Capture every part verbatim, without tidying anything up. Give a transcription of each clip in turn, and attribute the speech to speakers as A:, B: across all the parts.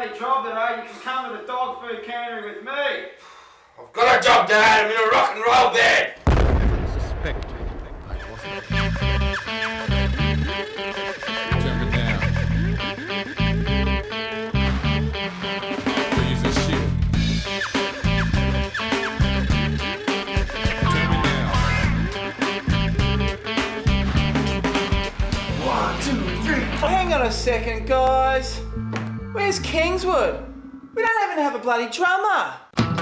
A: bloody job today, you can come to the dog food cannery with me.
B: I've got a job, Dad. I'm in a rock and roll bed.
C: Suspect. I wasn't. Turn it down. Please this shit. Turn me down.
A: One, two, three. Hang on a second, guys. Where's Kingswood? We don't even have a bloody drummer.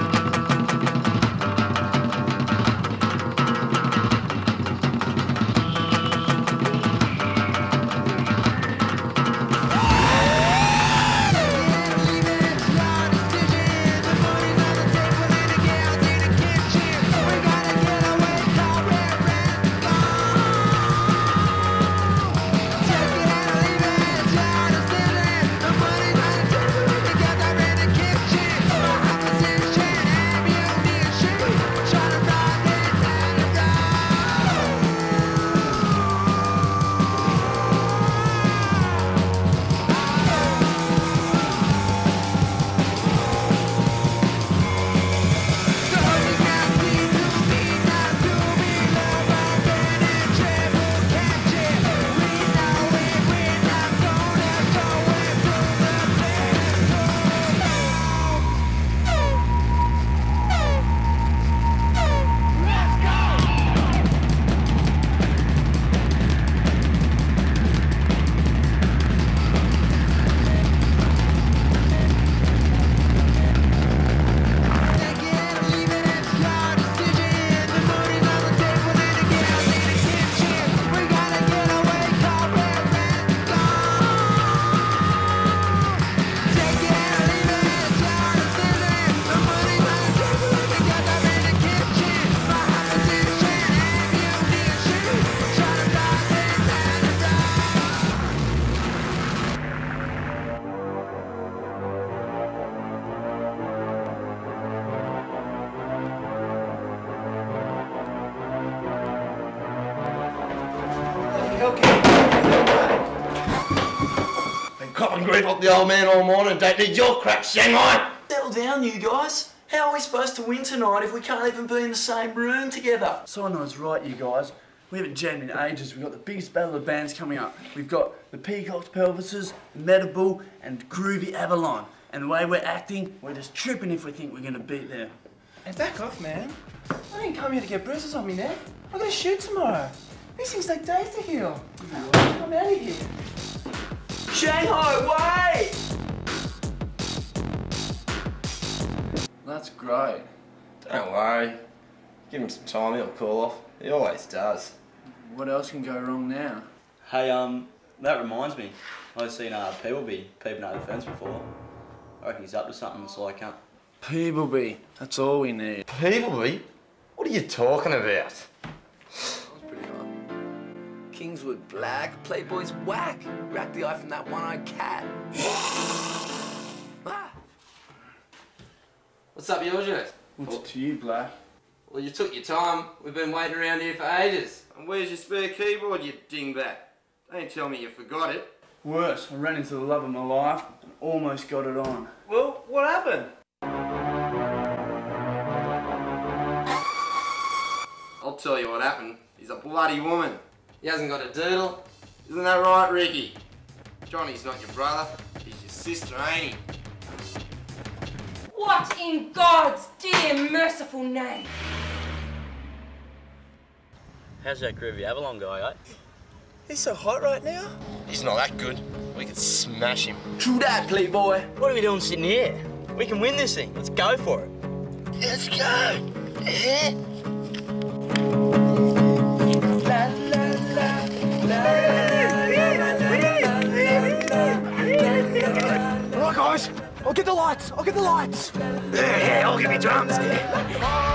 B: Been copping grief off the old man all morning. Don't need your crap, Shanghai.
D: Settle down, you guys. How are we supposed to win tonight if we can't even be in the same room together?
E: Sino's right, you guys. We haven't jammed in ages. We've got the biggest battle of bands coming up. We've got the Peacock's Pelvises, Medible, and Groovy Avalon. And the way we're acting, we're just tripping if we think we're going to beat them.
A: Hey, back off, man. I didn't come here to get bruises on me neck. I'm gonna shoot tomorrow. These things take days to heal. I'm out of here.
D: Shanghai, wait!
E: That's great.
B: Don't worry. Give him some time, he'll cool off. He always does.
E: What else can go wrong now?
F: Hey, um, that reminds me. I've seen uh, Peebleby peeping over the fence before. I reckon he's up to something, so I can't.
E: Peebleby, that's all we need.
B: Peebleby? What are you talking about?
D: Kingswood Black, Playboy's whack. Rack the eye from that one-eyed cat. Ah.
B: What's up, yours?
E: What's well, to you, Black?
B: Well, you took your time. We've been waiting around here for ages. And where's your spare keyboard, you dingbat? Don't tell me you forgot it.
E: Worse, I ran into the love of my life and almost got it on.
A: Well, what happened?
B: I'll tell you what happened. He's a bloody woman. He hasn't got a doodle. Isn't that right, Ricky? Johnny's not your brother. He's your sister, ain't he?
G: What in God's dear merciful name?
F: How's that Groovy Avalon guy, eh?
A: He's so hot right now.
B: He's not that good. We could smash him.
D: True that, Playboy.
F: What are we doing sitting here? We can win this thing. Let's go for it.
B: Let's go. Yeah.
A: Alright guys, I'll get the lights, I'll get the lights.
B: Yeah, yeah, I'll give you drums. Yeah.